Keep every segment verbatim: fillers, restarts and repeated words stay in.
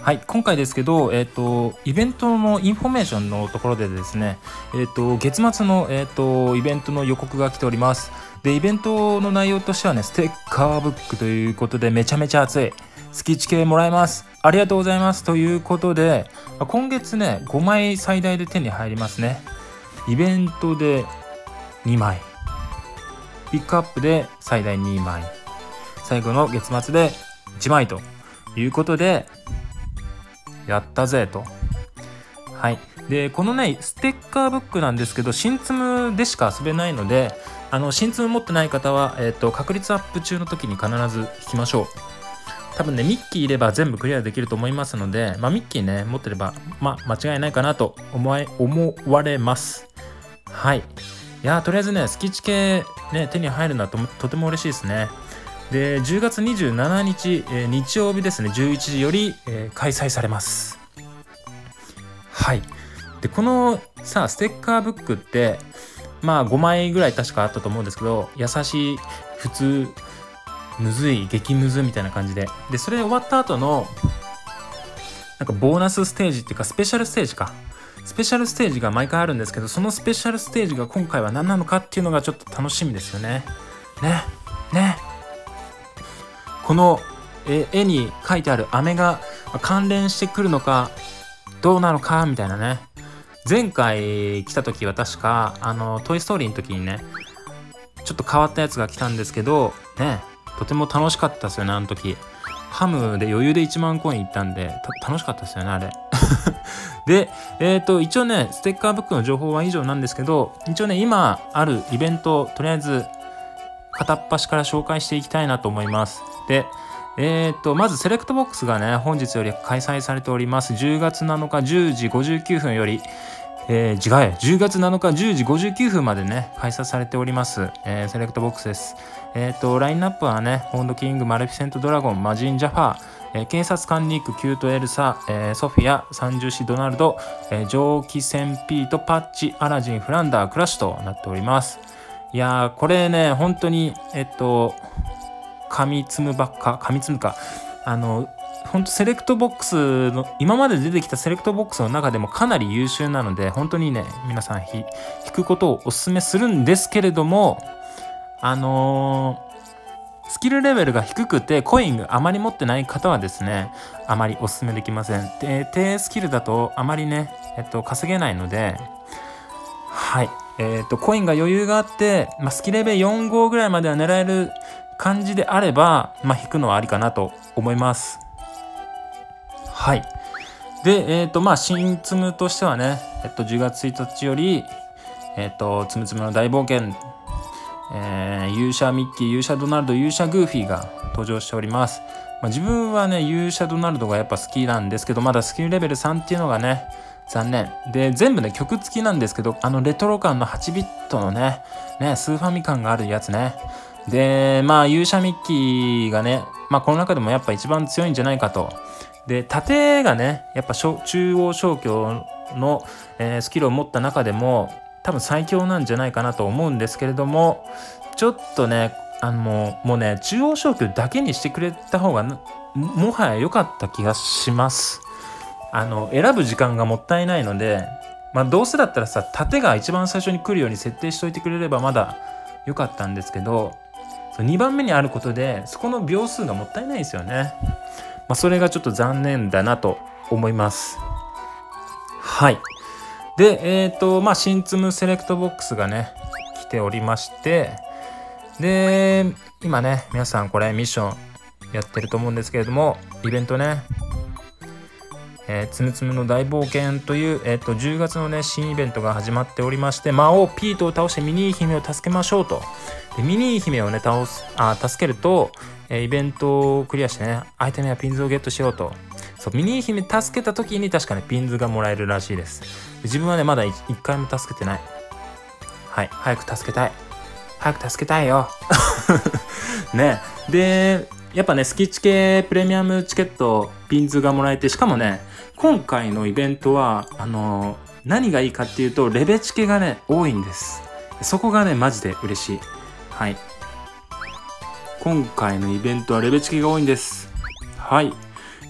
はい、今回ですけど、えっと、イベントのインフォメーションのところでですね、えっと、月末の、えっと、イベントの予告が来ております。で、イベントの内容としてはね、ステッカーブックということで、めちゃめちゃ熱い。スケッチ系もらえます。ありがとうございます。ということで、今月ね、ごまい最大で手に入りますね。イベントでにまい。ピックアップで最大にまい。最後の月末でいちまいということで、やったぜと。はい。で、このね、ステッカーブックなんですけど、新積むでしか遊べないので、あの、新積む持ってない方は、えっと、確率アップ中の時に必ず引きましょう。多分ね、ミッキーいれば全部クリアできると思いますので、まあ、ミッキーね、持ってれば、まあ、間違いないかなと思い、思われます。はい。いやー、とりあえずね、スキッチ系、ね、手に入るのは と, とても嬉しいですね。で、じゅうがつにじゅうしちにち、えー、日曜日ですね、じゅういちじより、えー、開催されます。はい。で、このさ、ステッカーブックって、まあごまいぐらい確かあったと思うんですけど、優しい、普通、むずい、激むずみたいな感じで。で、それ終わった後の、なんかボーナスステージっていうか、スペシャルステージか。スペシャルステージが毎回あるんですけど、そのスペシャルステージが今回は何なのかっていうのがちょっと楽しみですよね。ね。ね。この絵に書いてある飴が関連してくるのかどうなのかみたいなね。前回来た時は確かあのトイストーリーの時にね、ちょっと変わったやつが来たんですけどね、とても楽しかったですよね。あの時ハムで余裕でいちまんコインいったんで楽しかったですよね、あれ。で、えっと一応ね、ステッカーブックの情報は以上なんですけど、一応ね、今あるイベントとりあえず片っ端から紹介していきたいなと思います。で、えー、とまずセレクトボックスがね、本日より開催されております。じゅうがつなのかじゅうじごじゅうきゅうふんより、えー、違うじゅうがつなのかじゅうじごじゅうきゅうふんまでね、開催されております、えー、セレクトボックスです。えー、とラインナップはね、ホンドキング、マレフィセントドラゴン、マジンジャファー、えー、警察官ニック、キュートエルサ、えー、ソフィア、三重視ドナルド、えー、蒸気船ピート、パッチ、アラジン、フランダー、クラッシュとなっております。いやー、これね、本当に、えっと、紙積むばっか、紙積むか、あの、本当セレクトボックスの、今まで出てきたセレクトボックスの中でもかなり優秀なので、本当にね、皆さん引くことをお勧めするんですけれども、あのー、スキルレベルが低くてコインがあまり持ってない方はですね、あまりお勧めできません。で、低スキルだとあまりね、えっと、稼げないので、はい。えっと、コインが余裕があって、まあ、スキルレベルよん、ごぐらいまでは狙える感じであれば、まあ、引くのはありかなと思います。はい。で、えっと、まあ、新積むとしてはね、えっと、じゅうがつついたちより、えっと、つむつむの大冒険、えー、勇者ミッキー、勇者ドナルド、勇者グーフィーが登場しております。まあ、自分はね、勇者ドナルドがやっぱ好きなんですけど、まだスキルレベルさんっていうのがね、残念。で、全部ね、曲付きなんですけど、あのレトロ感のはちビットのね、ね、スーファミ感があるやつね。で、まあ、勇者ミッキーがね、まあ、この中でもやっぱ一番強いんじゃないかと。で、盾がね、やっぱ中央小胸の、えー、スキルを持った中でも、多分最強なんじゃないかなと思うんですけれども、ちょっとね、あの、もうね、中央小胸だけにしてくれた方が、もはや良かった気がします。あの選ぶ時間がもったいないので、まあ、どうせだったらさ、盾が一番最初に来るように設定しといてくれればまだ良かったんですけど、にばんめにあることでそこの秒数がもったいないですよね。まあ、それがちょっと残念だなと思います。はい。で、えっとまあ新積むセレクトボックスがね来ておりまして、で今ね、皆さんこれミッションやってると思うんですけれども、イベントね、えー、つむつむの大冒険という、えー、とじゅうがつのね、新イベントが始まっておりまして、魔王ピートを倒してミニー姫を助けましょうと。で、ミニー姫をね、倒す、あ、助けると、えー、イベントをクリアしてね、アイテムやピンズをゲットしようと。そう、ミニー姫助けた時に確かね、ピンズがもらえるらしいです。で、自分はね、まだいっかいも助けてない。はい、早く助けたい。早く助けたいよ。ね。で、やっぱね、スキッチ系プレミアムチケット、ピンズがもらえて、しかもね、今回のイベントは、あのー、何がいいかっていうと、レベチケがね、多いんです。そこがね、マジで嬉しい。はい。今回のイベントはレベチケが多いんです。はい。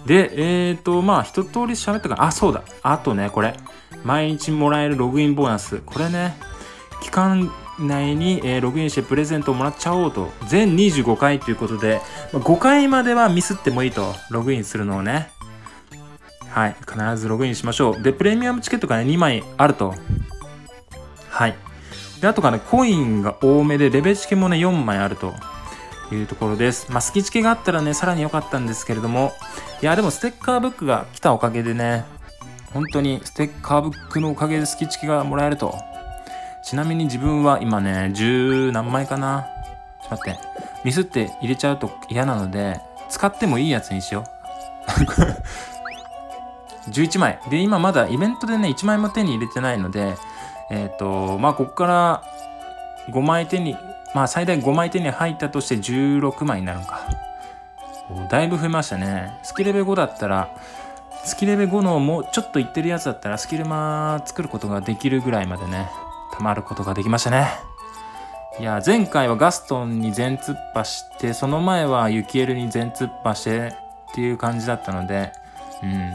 で、えっと、まあ、一通り喋ったから、あ、そうだ。あとね、これ。毎日もらえるログインボーナス。これね、期間内に、えー、ログインしてプレゼントをもらっちゃおうと。全にじゅうごかいということで、ごかいまではミスってもいいと。ログインするのをね。はい。必ずログインしましょう。で、プレミアムチケットがね、にまいあると。はい。で、あとがね、コインが多めで、レベチケもね、よんまいあるというところです。まあ、スキチケがあったらね、さらに良かったんですけれども、いや、でもステッカーブックが来たおかげでね、本当にステッカーブックのおかげでスキチケがもらえると。ちなみに自分は今ね、十何枚かな。ちょっと待って。ミスって入れちゃうと嫌なので、使ってもいいやつにしよう。じゅういちまい。で、今まだイベントでね、いちまいも手に入れてないので、えっと、まあ、ここからごまい手に、まあ、最大ごまい手に入ったとしてじゅうろくまいになるのか。だいぶ増えましたね。スキルレベルごだったら、スキルレベルごのもうちょっといってるやつだったら、スキルマ作ることができるぐらいまでね、溜まることができましたね。いや、前回はガストンに全突破して、その前はユキエルに全突破してっていう感じだったので、うんうんうんうん。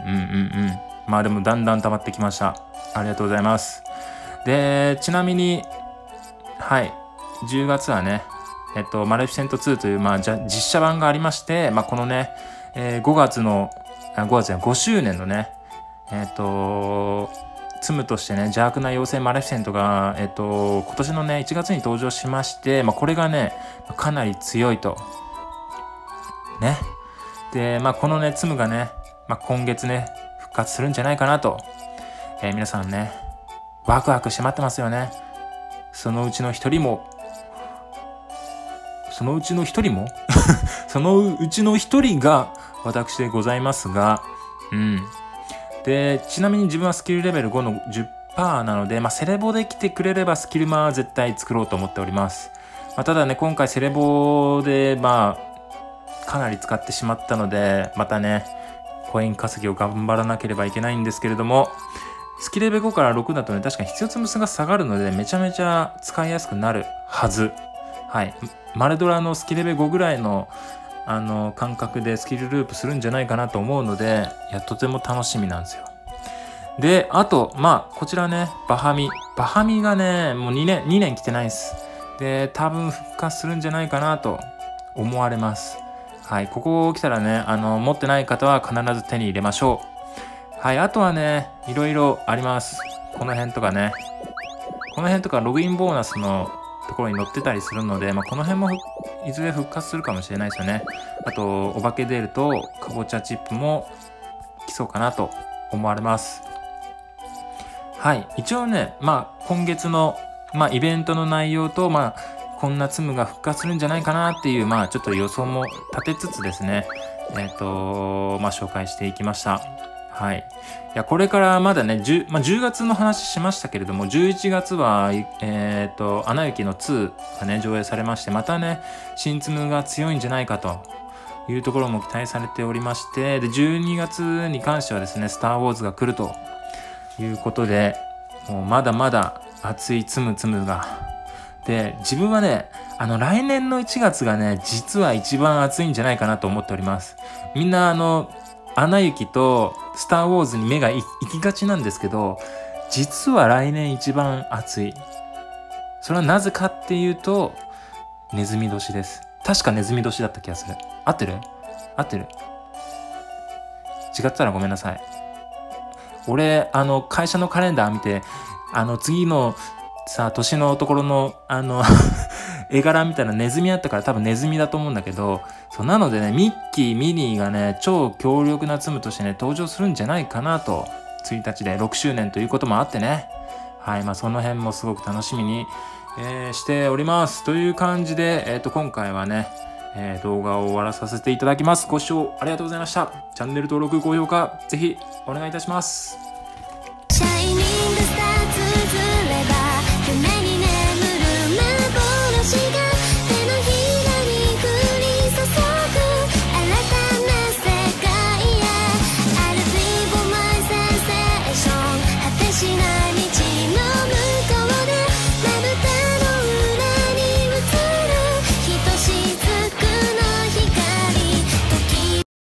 まあでもだんだん溜まってきました。ありがとうございます。で、ちなみに、はい、じゅうがつはね、えっと、マレフィセントツーという、まあ、じゃ実写版がありまして、まあ、このね、えー、ごがつの、あ、ごがつじゃない、ごしゅうねんのね、えっと、ツムとしてね、邪悪な妖精マレフィセントが、えっと、今年のね、いちがつに登場しまして、まあ、これがね、かなり強いと。ね。で、まあ、このね、ツムがね、まあ、今月ね、復活するんじゃないかなと。えー、皆さんね、ワクワクして待ってますよね。そのうちの一人も、そのうちの一人もそのうちの一人が私でございますが、うん。で、ちなみに自分はスキルレベルごの じゅっパーセント なので、まあ、セレボで来てくれればスキルマは絶対作ろうと思っております。まあ、ただね、今回セレボで、まあ、かなり使ってしまったので、またね、コイン稼ぎを頑張らなければいけないんですけれども、スキルレベルごからろくだとね、確かに必要積む数が下がるので、めちゃめちゃ使いやすくなるはず。はい。マルドラのスキルレベルごぐらいの、あの、感覚でスキルループするんじゃないかなと思うので、いや、とても楽しみなんですよ。で、あと、まあ、こちらね、バハミ。バハミがね、もうにねん、にねん来てないです。で、多分復活するんじゃないかなと思われます。はい。ここ来たらね、あの、持ってない方は必ず手に入れましょう。はい。あとはね、いろいろあります。この辺とかね。この辺とかログインボーナスのところに載ってたりするので、まあ、この辺もいずれ復活するかもしれないですよね。あと、お化け出ると、かぼちゃチップも来そうかなと思われます。はい。一応ね、まあ、今月の、まあ、イベントの内容と、まあ、こんなツムが復活するんじゃないかなっていう、まあ、ちょっと予想も立てつつですね、えっと、まあ、紹介していきました。はい。いや、これからまだね、じゅう、まあ、じゅうがつの話しましたけれども、じゅういちがつは、えっと、アナ雪のツーがね、上映されまして、またね、新ツムが強いんじゃないかというところも期待されておりまして、で、じゅうにがつに関してはですね、スター・ウォーズが来るということで、もうまだまだ熱いツムツムが。で、自分はね、あの、来年のいちがつがね、実は一番熱いんじゃないかなと思っております。みんな、あの、アナ雪とスター・ウォーズに目が行きがちなんですけど、実は来年一番熱い。それはなぜかっていうと、ネズミ年です。確かネズミ年だった気がする。合ってる？合ってる？違ったらごめんなさい。俺、あの、会社のカレンダー見て、あの、次のさ、年のところの、あの、絵柄見たらネズミあったから多分ネズミだと思うんだけど、そうなのでね、ミッキー、ミニーがね、超強力なツムとしてね、登場するんじゃないかなと、ついたちでろくしゅうねんということもあってね。はい、まあその辺もすごく楽しみに、えー、しております。という感じで、えっと、今回はね、えー、動画を終わらさせていただきます。ご視聴ありがとうございました。チャンネル登録、高評価、ぜひお願いいたします。